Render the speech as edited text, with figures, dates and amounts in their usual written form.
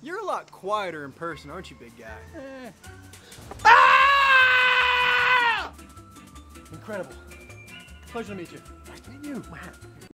You're a lot quieter in person, aren't you, big guy? Ah! Incredible. Pleasure to meet you. Nice to meet you.